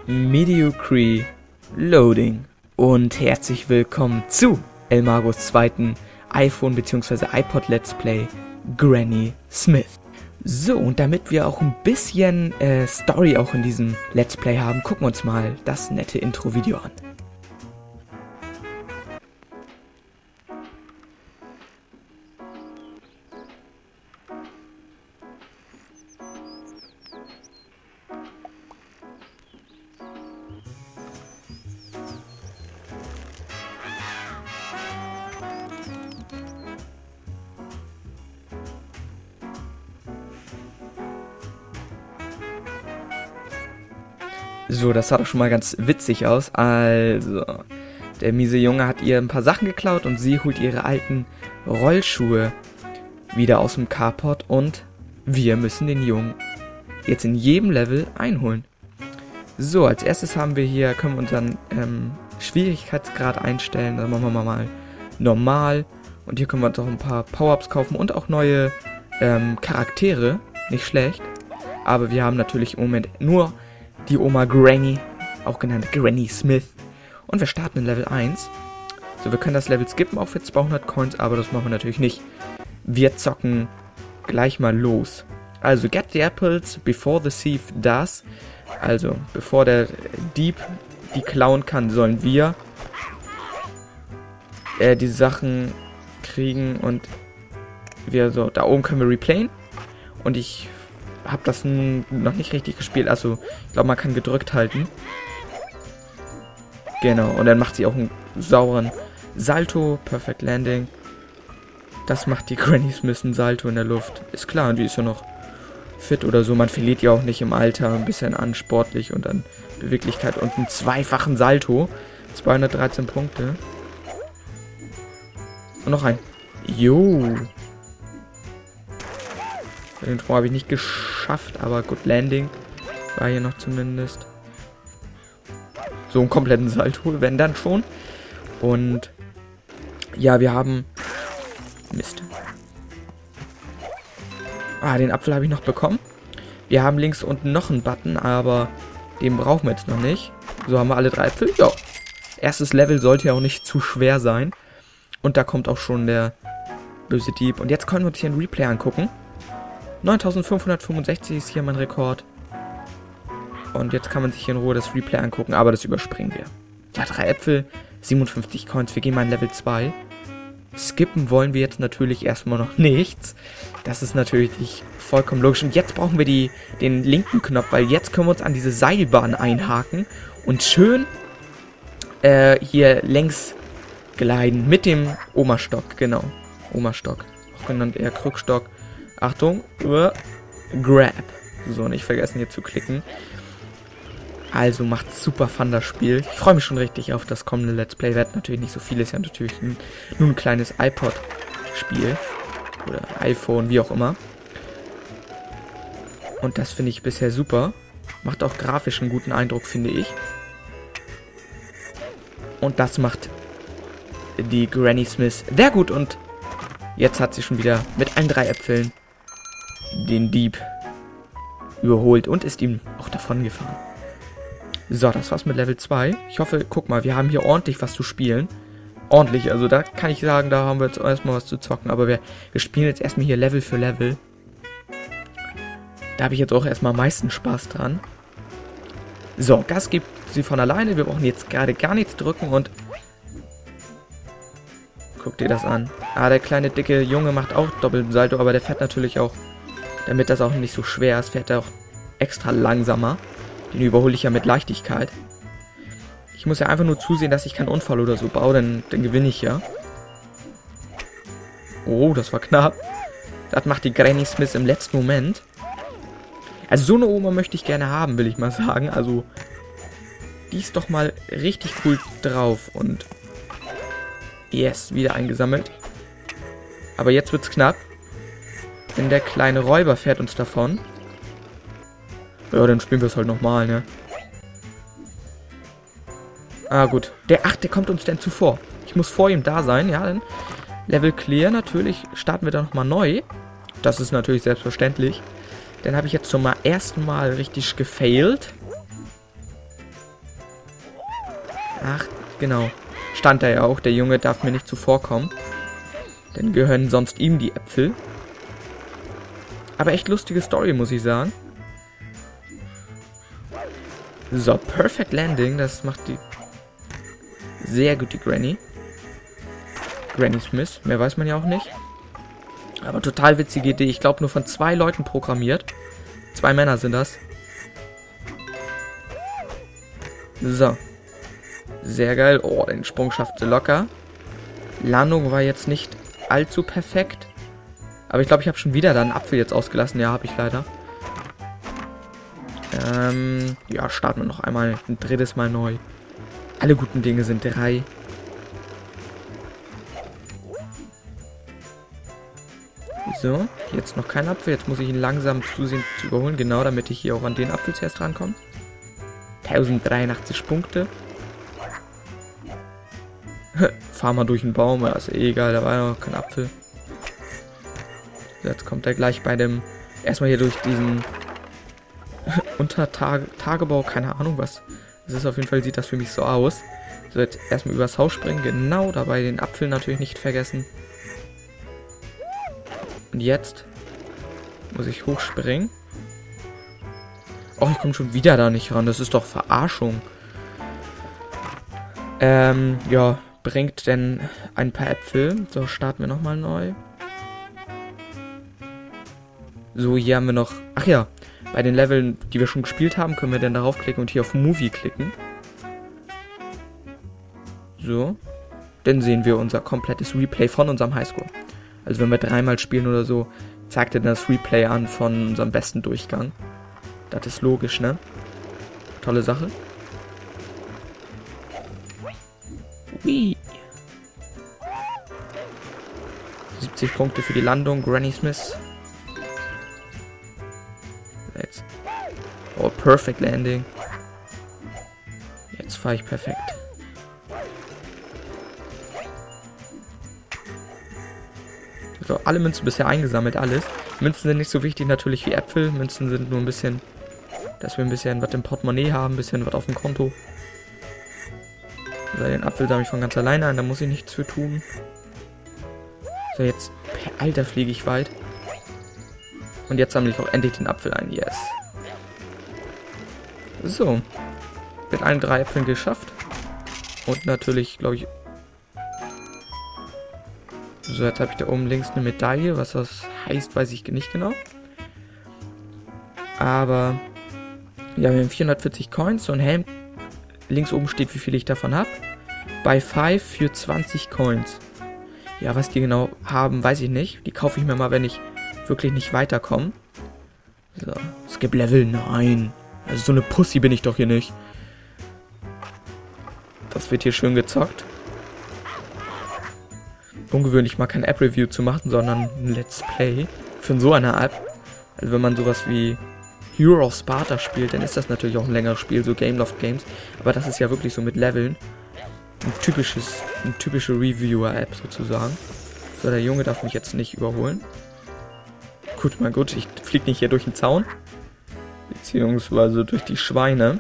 Mediocre Loading und herzlich willkommen zu Elmagos zweiten iPhone bzw. iPod Let's Play Granny Smith. So, und damit wir auch ein bisschen Story auch in diesem Let's Play haben, gucken wir uns mal das nette Intro-Video an. So, das sah doch schon mal ganz witzig aus. Also, der miese Junge hat ihr ein paar Sachen geklaut und sie holt ihre alten Rollschuhe wieder aus dem Carport und wir müssen den Jungen jetzt in jedem Level einholen. So, als erstes haben wir hier, können wir unseren Schwierigkeitsgrad einstellen. Dann machen wir mal normal und hier können wir uns auch ein paar Power-Ups kaufen und auch neue Charaktere. Nicht schlecht. Aber wir haben natürlich im Moment nur die Oma Granny, auch genannt Granny Smith. Und wir starten in Level 1. So, wir können das Level skippen, auch für 200 Coins, aber das machen wir natürlich nicht. Wir zocken gleich mal los. Also, get the apples before the thief does. Also, bevor der Dieb die klauen kann, sollen wir die Sachen kriegen und wir so, da oben können wir replayen. Und ich habe das noch nicht richtig gespielt, also ich glaube, man kann gedrückt halten. Genau, und dann macht sie auch einen sauren Salto, Perfect Landing. Das macht die Granny Smith einen Salto in der Luft. Ist klar, und die ist ja noch fit oder so. Man verliert ja auch nicht im Alter, ein bisschen an sportlich und an Beweglichkeit und einen zweifachen Salto. 213 Punkte. Und noch ein. Jo. Den Tor habe ich nicht geschafft, aber gut, Landing war hier noch zumindest. So einen kompletten Salto, wenn dann schon. Und ja, wir haben... Mist. Den Apfel habe ich noch bekommen. Wir haben links unten noch einen Button, aber den brauchen wir jetzt noch nicht. So, haben wir alle 3 Äpfel. Ja. Erstes Level sollte ja auch nicht zu schwer sein. Und da kommt auch schon der böse Dieb. Und jetzt können wir uns hier ein Replay angucken. 9565 ist hier mein Rekord. Und jetzt kann man sich hier in Ruhe das Replay angucken, aber das überspringen wir. Ja, 3 Äpfel, 57 Coins, wir gehen mal in Level 2. Skippen wollen wir jetzt natürlich erstmal noch nichts. Das ist natürlich vollkommen logisch. Und jetzt brauchen wir den linken Knopf, weil jetzt können wir uns an diese Seilbahn einhaken und schön hier längs gleiten mit dem Oma-Stock, genau. Oma-Stock, auch genannt eher Krückstock. Achtung, Grab. So, nicht vergessen hier zu klicken. Also macht super Fun das Spiel. Ich freue mich schon richtig auf das kommende Let's Play. Wird natürlich nicht so viel, ist ja natürlich nur ein kleines iPod-Spiel. Oder iPhone, wie auch immer. Und das finde ich bisher super. Macht auch grafisch einen guten Eindruck, finde ich. Und das macht die Granny Smith sehr gut. Und jetzt hat sie schon wieder mit allen 3 Äpfeln den Dieb überholt und ist ihm auch davon gefahren. So, das war's mit Level 2. Ich hoffe, guck mal, wir haben hier ordentlich was zu spielen. Ordentlich, also da kann ich sagen, da haben wir jetzt erstmal was zu zocken. Aber wir spielen jetzt erstmal hier Level für Level. Da habe ich jetzt auch erstmal am meisten Spaß dran. So, Gas gibt sie von alleine. Wir brauchen jetzt gerade gar nichts drücken und... Guck dir das an. Der kleine, dicke Junge macht auch doppelten Salto, aber der fährt natürlich auch, damit das auch nicht so schwer ist, fährt er auch extra langsamer. Den überhole ich ja mit Leichtigkeit. Ich muss ja einfach nur zusehen, dass ich keinen Unfall oder so baue, dann gewinne ich ja. Oh, das war knapp. Das macht die Granny Smith im letzten Moment. Also so eine Oma möchte ich gerne haben, will ich mal sagen. Also, die ist doch mal richtig cool drauf und... Yes, wieder eingesammelt. Aber jetzt wird's knapp. Denn der kleine Räuber fährt uns davon. Ja, dann spielen wir es halt nochmal, ne? Gut. Der kommt uns denn zuvor. Ich muss vor ihm da sein, ja, dann Level clear. Natürlich starten wir da nochmal neu. Das ist natürlich selbstverständlich. Dann habe ich jetzt zum ersten Mal richtig gefailt. Ach, genau. Stand da ja auch, der Junge darf mir nicht zuvorkommen. Denn gehören sonst ihm die Äpfel. Aber echt lustige Story, muss ich sagen. So, Perfect Landing, das macht die sehr gut, die Granny. Granny Smith, mehr weiß man ja auch nicht. Aber total witzige Idee, ich glaube nur von 2 Leuten programmiert. 2 Männer sind das. So. Sehr geil. Oh, den Sprung schafft sie locker. Landung war jetzt nicht allzu perfekt. Aber ich glaube, ich habe schon wieder da einen Apfel jetzt ausgelassen. Ja, habe ich leider. Ja, starten wir noch einmal ein drittes Mal neu. Alle guten Dinge sind 3. So, jetzt noch kein Apfel. Jetzt muss ich ihn langsam zusehen zu überholen. Genau, damit ich hier auch an den Apfel zuerst rankomme. 1083 Punkte. Fahr mal durch den Baum. Ja, ist eh egal, da war ja noch kein Apfel. So, jetzt kommt er gleich bei dem... Erstmal hier durch diesen... Tagebau, keine Ahnung was. Das ist auf jeden Fall, sieht das für mich so aus. So, jetzt erstmal übers Haus springen. Genau, dabei den Apfel natürlich nicht vergessen. Und jetzt muss ich hochspringen. Oh, ich komme schon wieder da nicht ran. Das ist doch Verarschung. Ja, bringt denn ein paar Äpfel. So, starten wir nochmal neu. So, hier haben wir noch... Ach ja, bei den Leveln, die wir schon gespielt haben, können wir dann darauf klicken und hier auf Movie klicken. So. Dann sehen wir unser komplettes Replay von unserem Highscore. Also wenn wir 3-mal spielen oder so, zeigt er das Replay an von unserem besten Durchgang. Das ist logisch, ne? Tolle Sache. Ui. 70 Punkte für die Landung, Granny Smith. Jetzt. Oh, Perfect Landing. Jetzt fahre ich perfekt. So, alle Münzen bisher eingesammelt, alles. Münzen sind nicht so wichtig natürlich wie Äpfel. Münzen sind nur ein bisschen, dass wir ein bisschen was im Portemonnaie haben, ein bisschen was auf dem Konto. So, den Apfel sammle ich von ganz alleine ein, da muss ich nichts für tun. So, jetzt, Alter, fliege ich weit. Und jetzt sammle ich auch endlich den Apfel ein, yes. So, mit allen 3 Äpfeln geschafft. Und natürlich, glaube ich... So, jetzt habe ich da oben links eine Medaille. Was das heißt, weiß ich nicht genau. Aber ja, wir haben 440 Coins. So ein Helm. Links oben steht, wie viel ich davon habe. Bei 5 für 20 Coins. Ja, was die genau haben, weiß ich nicht. Die kaufe ich mir mal, wenn ich wirklich nicht weiterkomme. So, Skip Level, nein. Also so eine Pussy bin ich doch hier nicht. Das wird hier schön gezockt. Ungewöhnlich mal kein App-Review zu machen, sondern ein Let's Play für so eine App. Also wenn man sowas wie Hero of Sparta spielt, dann ist das natürlich auch ein längeres Spiel, so Gameloft Games. Aber das ist ja wirklich so mit Leveln. Eine typische Reviewer-App sozusagen. So, der Junge darf mich jetzt nicht überholen. Gut, mal gut, ich fliege nicht hier durch den Zaun. Beziehungsweise durch die Schweine.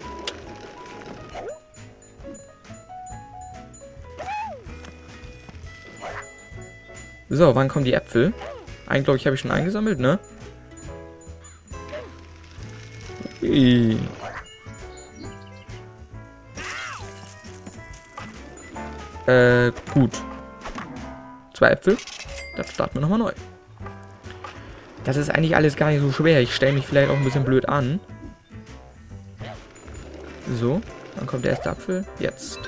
So, wann kommen die Äpfel? Einen, glaube ich, habe ich schon eingesammelt, ne? Ui. Gut. 2 Äpfel. Dann starten wir nochmal neu. Das ist eigentlich alles gar nicht so schwer. Ich stelle mich vielleicht auch ein bisschen blöd an. So, dann kommt der erste Apfel. Jetzt.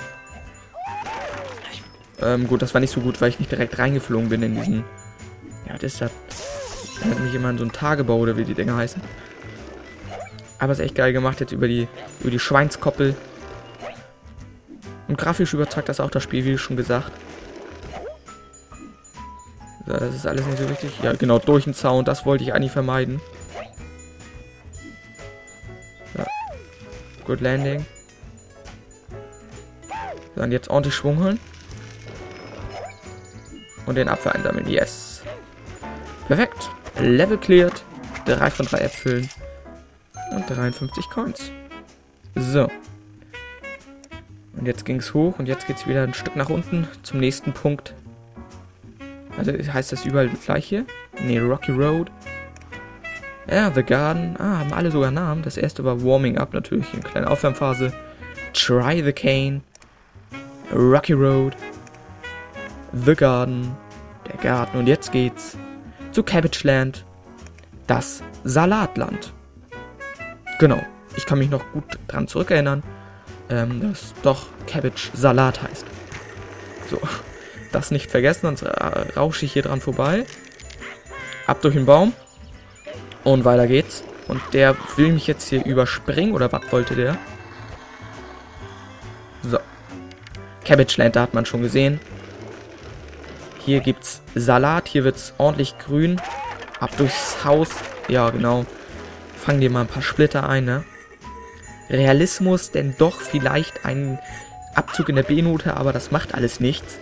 Gut, das war nicht so gut, weil ich nicht direkt reingeflogen bin in diesen... Ja, das ist das. Erinnert mich immer an so einen Tagebau oder wie die Dinger heißen. Aber ist echt geil gemacht jetzt über die Schweinskoppel. Und grafisch übertragt das auch das Spiel, wie schon gesagt. So, das ist alles nicht so wichtig. Ja, genau, durch den Zaun, das wollte ich eigentlich vermeiden. Ja. Good Landing. So, und jetzt ordentlich Schwung holen. Und den Apfel einsammeln, yes. Perfekt. Level cleared. 3 von 3 Äpfeln. Und 53 Coins. So. Und jetzt ging es hoch und jetzt geht es wieder ein Stück nach unten zum nächsten Punkt. Also heißt das überall gleich hier? Ne, Rocky Road. Ja, The Garden. Ah, haben alle sogar Namen. Das erste war Warming Up, natürlich eine kleine Aufwärmphase. Try the Cane. Rocky Road. The Garden. Der Garten. Und jetzt geht's zu Cabbage Land. Das Salatland. Genau. Ich kann mich noch gut dran zurückerinnern, dass doch Cabbage Salat heißt. So. Das nicht vergessen, sonst rausche ich hier dran vorbei. Ab durch den Baum. Und weiter geht's. Und der will mich jetzt hier überspringen. Oder was wollte der? So. Cabbage Land, da hat man schon gesehen. Hier gibt's Salat. Hier wird's ordentlich grün. Ab durchs Haus. Ja, genau. Fangen dir mal ein paar Splitter ein, ne? Realismus, denn doch vielleicht ein Abzug in der B-Note, aber das macht alles nichts.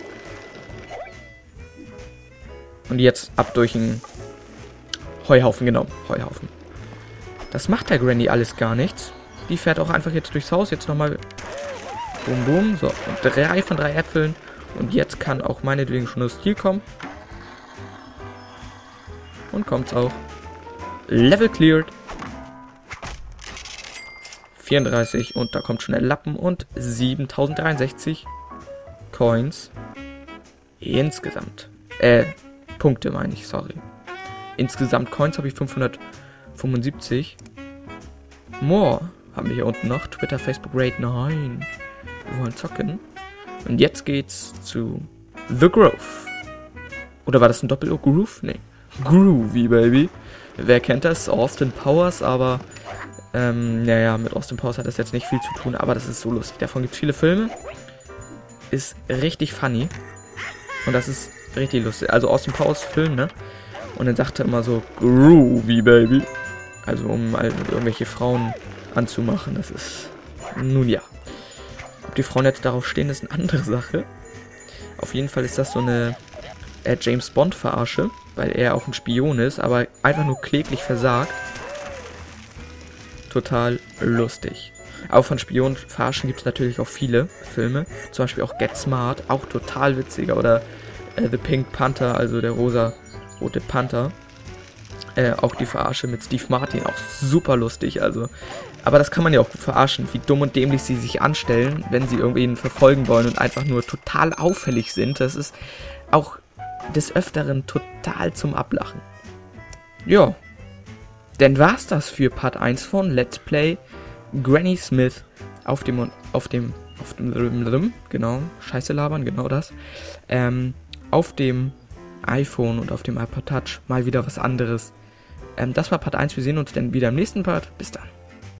Und jetzt ab durch den Heuhaufen, genau, Heuhaufen. Das macht der Granny alles gar nichts. Die fährt auch einfach jetzt durchs Haus, jetzt nochmal bum bum, so, und 3 von 3 Äpfeln. Und jetzt kann auch meinetwegen schon das Ziel kommen. Und kommt's auch. Level cleared. 34 und da kommt schon der Lappen und 7063 Coins insgesamt. Punkte meine ich, sorry. Insgesamt Coins habe ich 575. More haben wir hier unten noch. Twitter, Facebook, Raid 9. Wir wollen zocken. Und jetzt geht's zu The Grove. Oder war das ein Doppel-O? Groove? Nee. Groovy, Baby. Wer kennt das? Austin Powers, aber ja, mit Austin Powers hat das jetzt nicht viel zu tun, aber das ist so lustig. Davon gibt es viele Filme. Ist richtig funny. Und das ist richtig lustig. Also Austin Powers Film, ne? Und dann sagt er immer so, Groovy, Baby. Also um halt irgendwelche Frauen anzumachen. Das ist, nun ja. Ob die Frauen jetzt darauf stehen, ist eine andere Sache. Auf jeden Fall ist das so eine James Bond Verarsche, weil er auch ein Spion ist, aber einfach nur kläglich versagt. Total lustig. Auch von Spionenverarschen gibt es natürlich auch viele Filme. Zum Beispiel auch Get Smart, auch total witziger. Oder The Pink Panther, also der rosa-rote Panther. Auch die Verarsche mit Steve Martin, auch super lustig. Also. Aber das kann man ja auch verarschen, wie dumm und dämlich sie sich anstellen, wenn sie irgendwen verfolgen wollen und einfach nur total auffällig sind. Das ist auch des Öfteren total zum Ablachen. Ja. Denn war's das für Part 1 von Let's Play Granny Smith auf dem genau, Scheiße labern, genau das, auf dem iPhone und auf dem iPod Touch, mal wieder was anderes. Das war Part 1, wir sehen uns dann wieder im nächsten Part, bis dann.